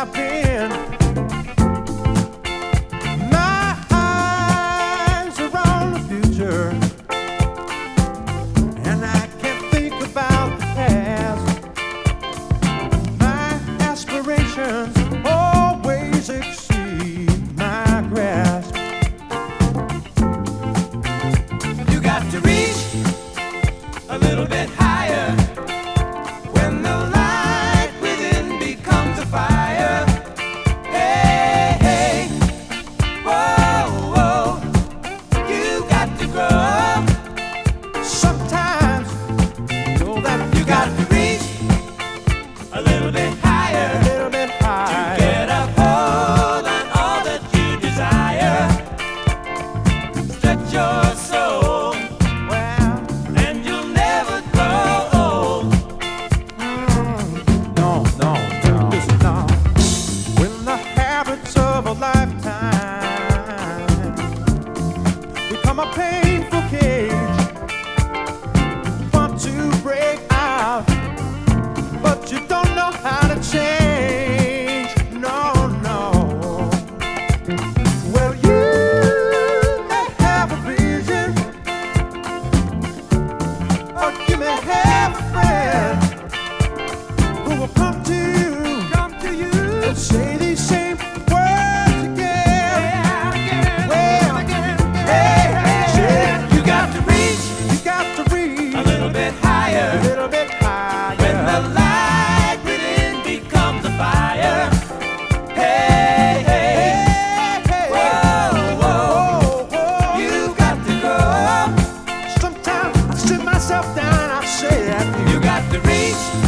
I've been. My eyes are on the future, and I can't think about the past. My aspirations always exceed my grasp. You got to reach a little bit higher when the light within becomes a fire. Hey, hey, whoa, whoa, you got to grow up. Sometimes you know that You got to reach a little bit higher a little bit to higher. get a hold on all that you desire. Stretch your soul Well, and you'll never grow old. no, listen now. When the habits of a lifetime become a painful cage, want to break out, but you don't know how to change. No, no. Well, you may have a vision, or you may have a friend who will come to you and say these same words again. Well, hey, You got to reach you got to reach a little bit higher a little bit higher. when the light within becomes a fire. Hey, hey, whoa, whoa, you got to grow up. Sometimes I sit myself down, I say that You got to reach